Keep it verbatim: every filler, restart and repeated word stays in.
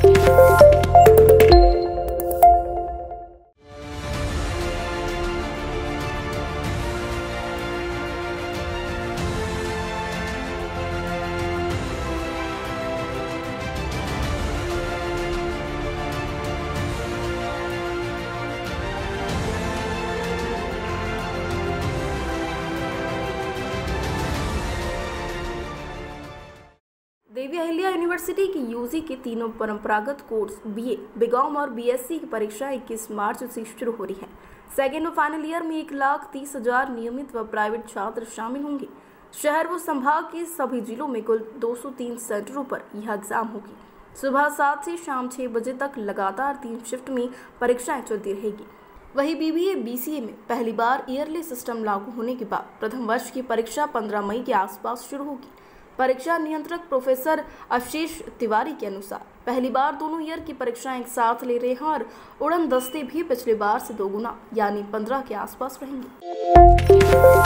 देवी Ahilya university की UG के तीनों परंपरागत कोर्स बीए, बीकॉम और बीएससी की परीक्षा इक्कीस मार्च से शुरू हो रही है। सेकेंड व फाइनल ईयर में एक लाख तीस हजार नियमित व प्राइवेट छात्र शामिल होंगे। शहर व संभाग के सभी जिलों में कुल दो सौ तीन सेंटरों पर यह एग्जाम होगी। सुबह सात से शाम छह बजे तक लगातार तीन शिफ्ट में परीक्षाएं चलती रहेगी। वहीं बीबीए बीसीए में पहली बार ईयरली सिस्टम लागू होने के बाद प्रथम वर्ष की परीक्षा पंद्रह मई के आसपास शुरू होगी। परीक्षा नियंत्रक प्रोफेसर आशीष तिवारी के अनुसार पहली बार दोनों ईयर की परीक्षाएं एक साथ ले रहे हैं और उड़न दस्ते भी पिछले बार से दोगुना यानी पंद्रह के आसपास रहेंगे।